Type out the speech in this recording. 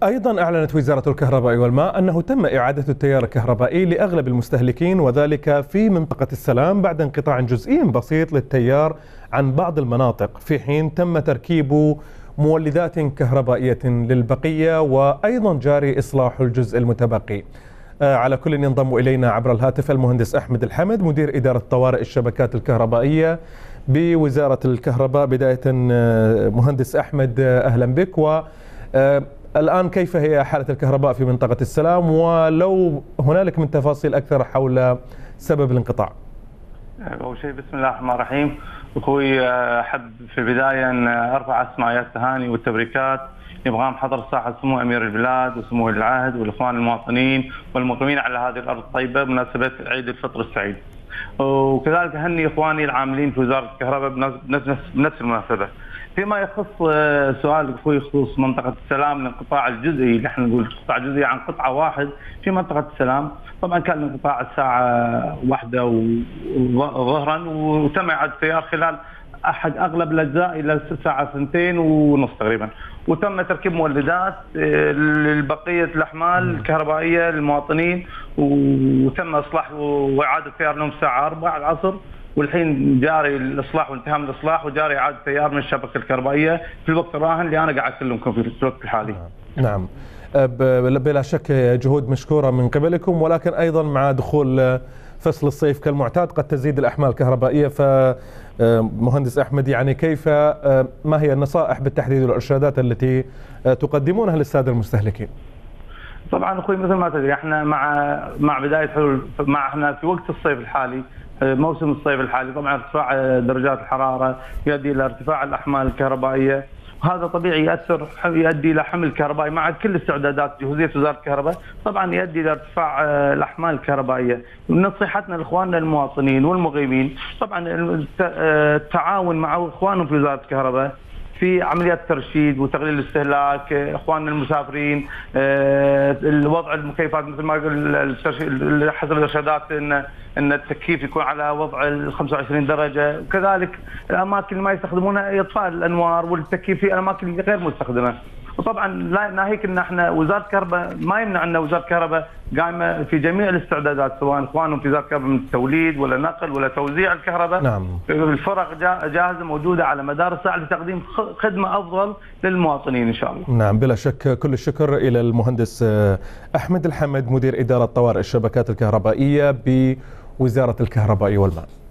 أيضا أعلنت وزارة الكهرباء والماء أنه تم إعادة التيار الكهربائي لأغلب المستهلكين، وذلك في منطقة السلام بعد انقطاع جزئي بسيط للتيار عن بعض المناطق، في حين تم تركيب مولدات كهربائية للبقية، وأيضا جاري إصلاح الجزء المتبقي. على كل ينضم إلينا عبر الهاتف المهندس أحمد الحمد، مدير إدارة طوارئ الشبكات الكهربائية بوزارة الكهرباء. بداية مهندس أحمد، أهلا بك. الآن كيف هي حالة الكهرباء في منطقة السلام، ولو هنالك من تفاصيل أكثر حول سبب الانقطاع؟ أول شيء بسم الله الرحمن الرحيم. أخوي أحب في البداية أن أرفع أسماء التهاني والتبريكات لمقام حضر صاحب سمو أمير البلاد وسمو العهد والإخوان المواطنين والمقيمين على هذه الأرض الطيبة بمناسبة عيد الفطر السعيد. وكذلك أهني إخواني العاملين في وزارة الكهرباء بنفس المناسبة. فيما يخص سؤال اخوي بخصوص منطقه السلام، الانقطاع الجزئي اللي احنا نقول انقطاع جزئي عن قطعه واحد في منطقه السلام، طبعا كان الانقطاع الساعه 1 ظهرا، وتم اعاده التيار خلال اغلب الاجزاء الى الساعه 2:30 تقريبا، وتم تركيب مولدات لبقيه الاحمال الكهربائيه للمواطنين، وتم اصلاح واعاده التيار لهم الساعه 4 العصر، والحين جاري الاصلاح وانتهاء من الاصلاح وجاري اعاده تيار من الشبكه الكهربائيه في الوقت الراهن اللي انا قاعد اكلمكم في الوقت الحالي. نعم، بلا شك جهود مشكوره من قبلكم، ولكن ايضا مع دخول فصل الصيف كالمعتاد قد تزيد الاحمال الكهربائيه. فمهندس احمد، يعني كيف ما هي النصائح بالتحديد والارشادات التي تقدمونها للساده المستهلكين؟ طبعا اخوي مثل ما تدري احنا مع بدايه حلول احنا في وقت الصيف الحالي، موسم الصيف الحالي، طبعا ارتفاع درجات الحراره يؤدي الى ارتفاع الاحمال الكهربائيه، وهذا طبيعي يؤدي الى حمل كهربائي مع كل استعدادات جهوزيه وزاره الكهرباء، طبعا يؤدي الى ارتفاع الاحمال الكهربائيه. نصيحتنا لاخواننا المواطنين والمقيمين طبعا التعاون مع اخوانهم في وزاره الكهرباء في عمليات ترشيد وتقليل الاستهلاك، اخواننا المسافرين، الوضع المكيفات مثل ما قلت حسب الارشادات ان التكييف يكون على وضع ال 25 درجه، وكذلك الاماكن اللي ما يستخدمونها اطفاء الانوار والتكييف في الاماكن غير مستخدمه. وطبعا لا ناهيك ان احنا وزاره الكهرباء ما يمنع ان وزاره الكهرباء قائمه في جميع الاستعدادات، سواء اخوانهم في وزاره الكهرباء من التوليد ولا نقل ولا توزيع الكهرباء. نعم. الفرق جاهزه موجوده على مدار الساعه لتقديم خدمه افضل للمواطنين ان شاء الله. نعم، بلا شك. كل الشكر الى المهندس احمد الحمد، مدير اداره طوارئ الشبكات الكهربائيه بوزاره الكهرباء والماء.